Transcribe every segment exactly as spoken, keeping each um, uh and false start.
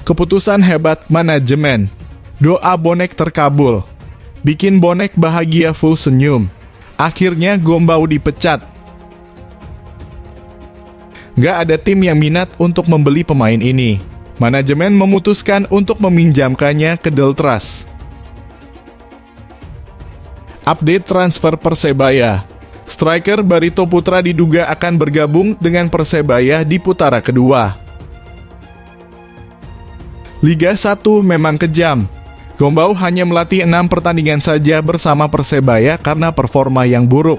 Keputusan hebat manajemen. Doa bonek terkabul. Bikin bonek bahagia full senyum. Akhirnya Gombau dipecat. Gak ada tim yang minat untuk membeli pemain ini. Manajemen memutuskan untuk meminjamkannya ke Deltras. Update transfer Persebaya. Striker Barito Putra diduga akan bergabung dengan Persebaya di putaran kedua. Liga satu memang kejam. Gombau hanya melatih enam pertandingan saja bersama Persebaya karena performa yang buruk.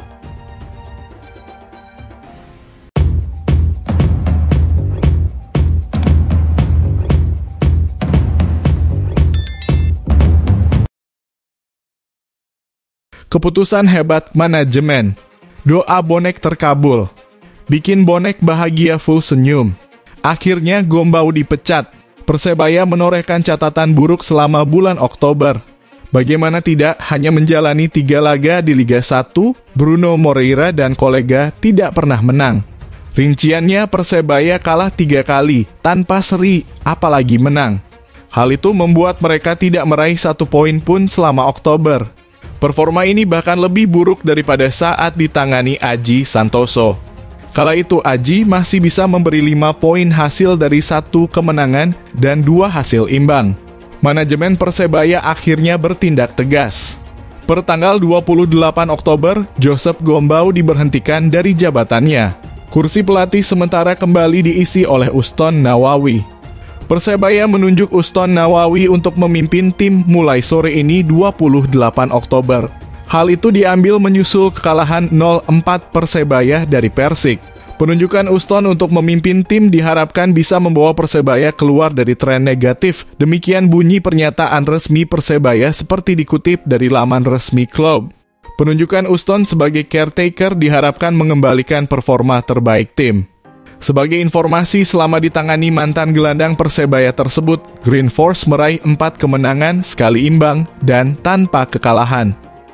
Keputusan hebat manajemen. Doa bonek terkabul. Bikin bonek bahagia full senyum. Akhirnya Gombau dipecat. Persebaya menorehkan catatan buruk selama bulan Oktober. Bagaimana tidak, hanya menjalani tiga laga di Liga satu, Bruno Moreira dan kolega tidak pernah menang. Rinciannya Persebaya kalah tiga kali, tanpa seri, apalagi menang. Hal itu membuat mereka tidak meraih satu poin pun selama Oktober. Performa ini bahkan lebih buruk daripada saat ditangani Aji Santoso. Kala itu Aji masih bisa memberi lima poin hasil dari satu kemenangan dan dua hasil imbang. Manajemen Persebaya akhirnya bertindak tegas. Per tanggal dua puluh delapan Oktober, Joseph Gombau diberhentikan dari jabatannya. Kursi pelatih sementara kembali diisi oleh Uston Nawawi. Persebaya menunjuk Uston Nawawi untuk memimpin tim mulai sore ini dua puluh delapan Oktober. Hal itu diambil menyusul kekalahan nol empat Persebaya dari Persik. Penunjukan Uston untuk memimpin tim diharapkan bisa membawa Persebaya keluar dari tren negatif. Demikian bunyi pernyataan resmi Persebaya seperti dikutip dari laman resmi klub. Penunjukan Uston sebagai caretaker diharapkan mengembalikan performa terbaik tim. Sebagai informasi, selama ditangani mantan gelandang Persebaya tersebut, Green Force meraih empat kemenangan, sekali imbang, dan tanpa kekalahan.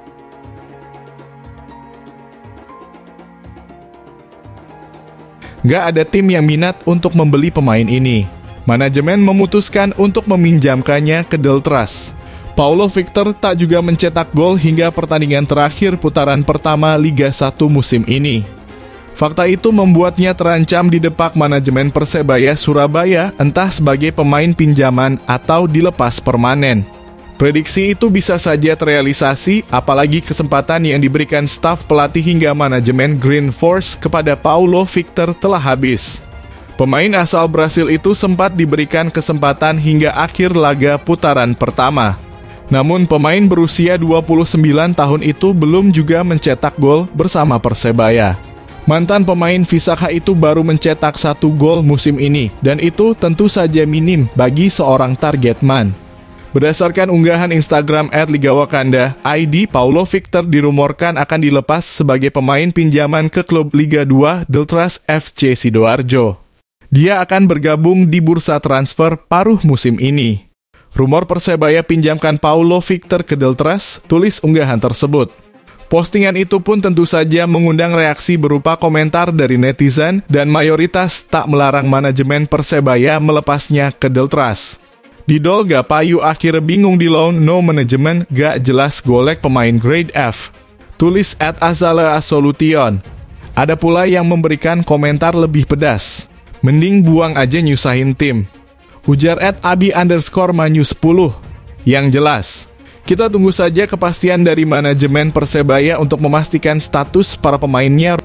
Gak ada tim yang minat untuk membeli pemain ini. Manajemen memutuskan untuk meminjamkannya ke Deltras. Paulo Victor tak juga mencetak gol hingga pertandingan terakhir putaran pertama Liga satu musim ini. Fakta itu membuatnya terancam didepak manajemen Persebaya Surabaya, entah sebagai pemain pinjaman atau dilepas permanen. Prediksi itu bisa saja terrealisasi, apalagi kesempatan yang diberikan staf pelatih hingga manajemen Green Force kepada Paulo Victor telah habis. Pemain asal Brasil itu sempat diberikan kesempatan hingga akhir laga putaran pertama. Namun pemain berusia dua puluh sembilan tahun itu belum juga mencetak gol bersama Persebaya. Mantan pemain Visakha itu baru mencetak satu gol musim ini, dan itu tentu saja minim bagi seorang target man. Berdasarkan unggahan Instagram at Liga Wakanda, I D Paulo Victor dirumorkan akan dilepas sebagai pemain pinjaman ke klub Liga dua Deltras F C Sidoarjo. Dia akan bergabung di bursa transfer paruh musim ini. Rumor Persebaya pinjamkan Paulo Victor ke Deltras, tulis unggahan tersebut. Postingan itu pun tentu saja mengundang reaksi berupa komentar dari netizen dan mayoritas tak melarang manajemen Persebaya melepasnya ke Deltras. Didol gak payu akhirnya bingung di loan no manajemen gak jelas golek pemain grade F. Tulis at Azale Asolution. Ada pula yang memberikan komentar lebih pedas. Mending buang aja nyusahin tim. Ujar at Abi underscore Manyu sepuluh. Yang jelas, kita tunggu saja kepastian dari manajemen Persebaya untuk memastikan status para pemainnya.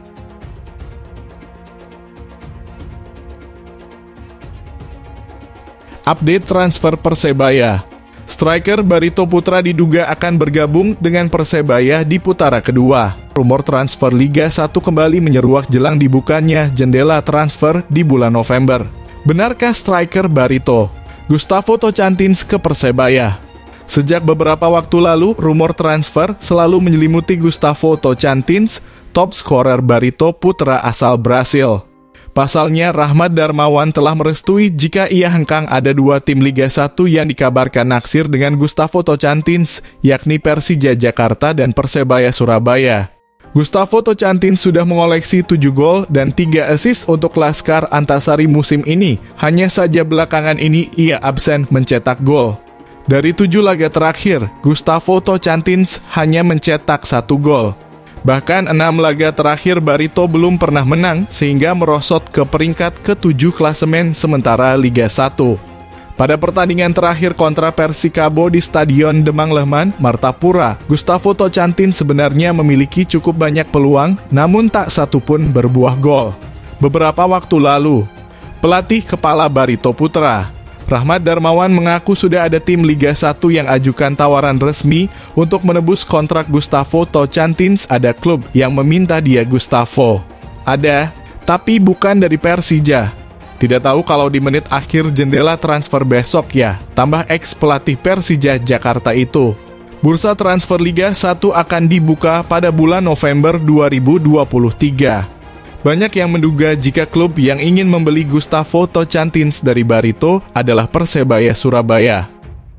Update transfer Persebaya. Striker Barito Putra diduga akan bergabung dengan Persebaya di putaran kedua. Rumor transfer Liga satu kembali menyeruak jelang dibukanya jendela transfer di bulan November. Benarkah striker Barito Gustavo Tocantins ke Persebaya? Sejak beberapa waktu lalu, rumor transfer selalu menyelimuti Gustavo Tocantins, top scorer Barito Putra asal Brasil. Pasalnya, Rahmat Darmawan telah merestui jika ia hengkang ada dua tim Liga satu yang dikabarkan naksir dengan Gustavo Tocantins, yakni Persija Jakarta dan Persebaya Surabaya. Gustavo Tocantins sudah mengoleksi tujuh gol dan tiga assist untuk Laskar Antasari musim ini. Hanya saja belakangan ini ia absen mencetak gol. Dari tujuh laga terakhir, Gustavo Tocantins hanya mencetak satu gol. Bahkan enam laga terakhir Barito belum pernah menang sehingga merosot ke peringkat ketujuh klasemen sementara Liga satu. Pada pertandingan terakhir kontra Persikabo di Stadion Demang Lehman, Martapura, Gustavo Tocantins sebenarnya memiliki cukup banyak peluang, namun tak satu pun berbuah gol. Beberapa waktu lalu, pelatih kepala Barito Putra, Rahmat Darmawan mengaku sudah ada tim Liga satu yang ajukan tawaran resmi untuk menebus kontrak Gustavo Tocantins. Ada klub yang meminta dia Gustavo. Ada, tapi bukan dari Persija. Tidak tahu kalau di menit akhir jendela transfer besok ya, tambah ex-pelatih Persija Jakarta itu. Bursa transfer Liga satu akan dibuka pada bulan November dua ribu dua puluh tiga. Banyak yang menduga jika klub yang ingin membeli Gustavo Tocantins dari Barito adalah Persebaya Surabaya.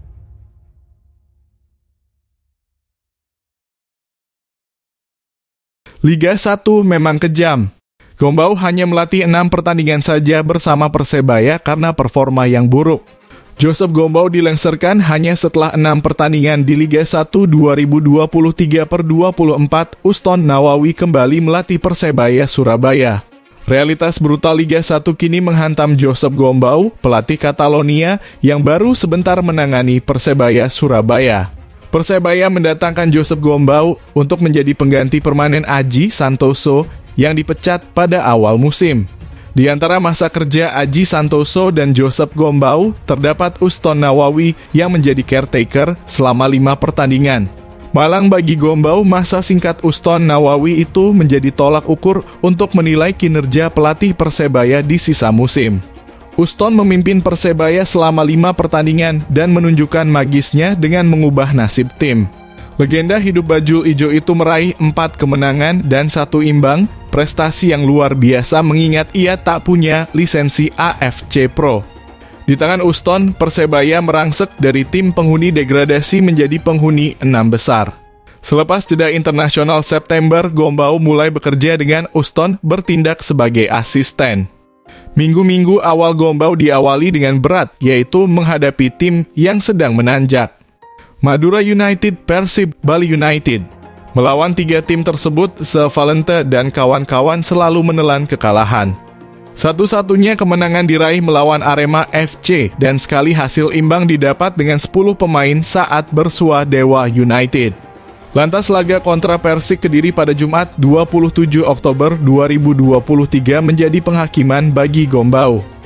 Liga satu memang kejam. Gombau hanya melatih enam pertandingan saja bersama Persebaya karena performa yang buruk. Joseph Gombau dilengsarkan hanya setelah enam pertandingan di Liga satu dua ribu dua puluh tiga per dua puluh empat. Uston Nawawi kembali melatih Persebaya Surabaya. Realitas brutal Liga satu kini menghantam Joseph Gombau, pelatih Catalonia yang baru sebentar menangani Persebaya Surabaya. Persebaya mendatangkan Joseph Gombau untuk menjadi pengganti permanen Aji Santoso yang dipecat pada awal musim. Di antara masa kerja Aji Santoso dan Joseph Gombau, terdapat Uston Nawawi yang menjadi caretaker selama lima pertandingan. Malang bagi Gombau, masa singkat Uston Nawawi itu menjadi tolak ukur untuk menilai kinerja pelatih Persebaya di sisa musim. Uston memimpin Persebaya selama lima pertandingan dan menunjukkan magisnya dengan mengubah nasib tim. Legenda hidup bajul ijo itu meraih empat kemenangan dan satu imbang, prestasi yang luar biasa mengingat ia tak punya lisensi A F C Pro. Di tangan Uston, Persebaya merangsek dari tim penghuni degradasi menjadi penghuni enam besar. Selepas jeda internasional September, Gombau mulai bekerja dengan Uston bertindak sebagai asisten. Minggu-minggu awal Gombau diawali dengan berat, yaitu menghadapi tim yang sedang menanjak. Madura United, Persib, Bali United. Melawan tiga tim tersebut, Sevalente dan kawan-kawan selalu menelan kekalahan. Satu-satunya kemenangan diraih melawan Arema F C dan sekali hasil imbang didapat dengan sepuluh pemain saat bersua Dewa United. Lantas laga kontra Persik Kediri pada Jumat dua puluh tujuh Oktober dua ribu dua puluh tiga menjadi penghakiman bagi Gombau.